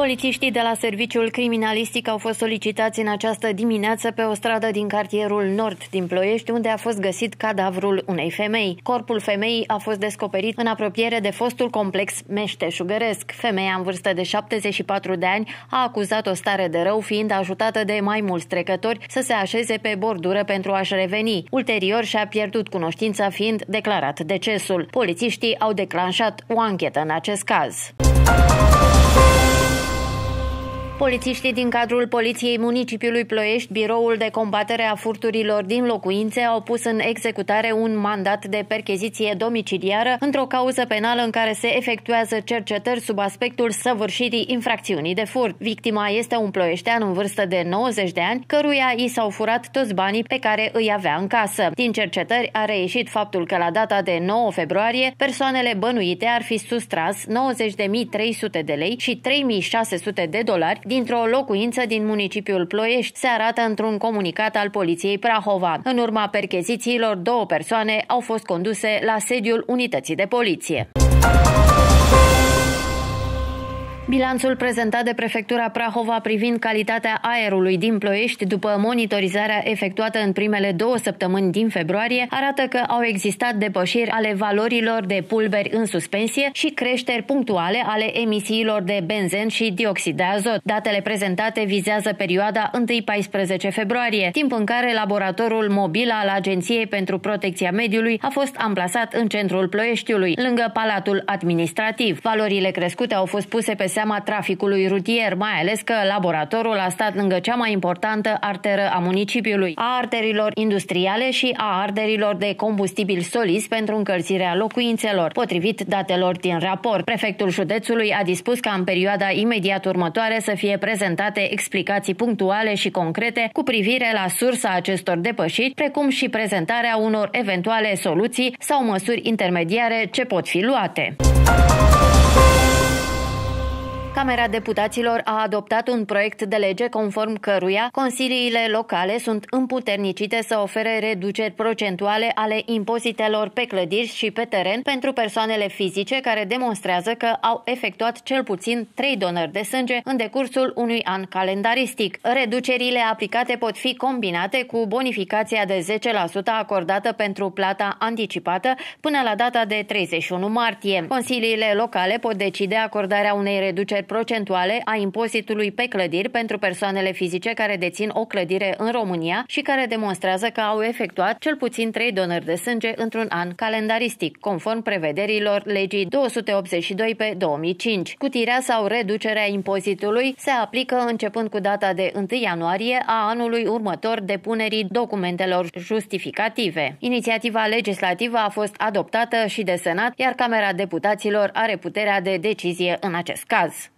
Polițiștii de la Serviciul Criminalistic au fost solicitați în această dimineață pe o stradă din cartierul Nord din Ploiești, unde a fost găsit cadavrul unei femei. Corpul femeii a fost descoperit în apropiere de fostul complex meșteșugăresc. Femeia în vârstă de 74 de ani a acuzat o stare de rău, fiind ajutată de mai mulți trecători să se așeze pe bordură pentru a-și reveni. Ulterior și-a pierdut cunoștința, fiind declarat decesul. Polițiștii au declanșat o anchetă în acest caz. Polițiștii din cadrul Poliției Municipiului Ploiești, Biroul de Combatere a Furturilor din Locuințe, au pus în executare un mandat de percheziție domiciliară într-o cauză penală în care se efectuează cercetări sub aspectul săvârșirii infracțiunii de furt. Victima este un ploieștean în vârstă de 90 de ani, căruia i s-au furat toți banii pe care îi avea în casă. Din cercetări a reieșit faptul că la data de 9 februarie persoanele bănuite ar fi sustras 90.300 de lei și 3.600 de dolari dintr-o locuință din municipiul Ploiești, se arată într-un comunicat al Poliției Prahova. În urma perchezițiilor, 2 persoane au fost conduse la sediul unității de poliție. Bilanțul prezentat de Prefectura Prahova privind calitatea aerului din Ploiești după monitorizarea efectuată în primele 2 săptămâni din februarie arată că au existat depășiri ale valorilor de pulberi în suspensie și creșteri punctuale ale emisiilor de benzen și dioxid de azot. Datele prezentate vizează perioada 1-14 februarie, timp în care laboratorul mobil al Agenției pentru Protecția Mediului a fost amplasat în centrul Ploieștiului, lângă Palatul Administrativ. Valorile crescute au fost puse pe seama traficului rutier, mai ales că laboratorul a stat lângă cea mai importantă arteră a municipiului, a arterilor industriale și a arderilor de combustibili solizi pentru încălzirea locuințelor, potrivit datelor din raport. Prefectul județului a dispus ca în perioada imediat următoare să fie prezentate explicații punctuale și concrete cu privire la sursa acestor depășiri, precum și prezentarea unor eventuale soluții sau măsuri intermediare ce pot fi luate. Camera Deputaților a adoptat un proiect de lege conform căruia consiliile locale sunt împuternicite să ofere reduceri procentuale ale impozitelor pe clădiri și pe teren pentru persoanele fizice care demonstrează că au efectuat cel puțin 3 donări de sânge în decursul unui an calendaristic. Reducerile aplicate pot fi combinate cu bonificația de 10% acordată pentru plata anticipată până la data de 31 martie. Consiliile locale pot decide acordarea unei reduceri procentuale a impozitului pe clădiri pentru persoanele fizice care dețin o clădire în România și care demonstrează că au efectuat cel puțin 3 donări de sânge într-un an calendaristic, conform prevederilor legii 282 pe 2005. Scutirea sau reducerea impozitului se aplică începând cu data de 1 ianuarie a anului următor depunerii documentelor justificative. Inițiativa legislativă a fost adoptată și de Senat, iar Camera Deputaților are puterea de decizie în acest caz.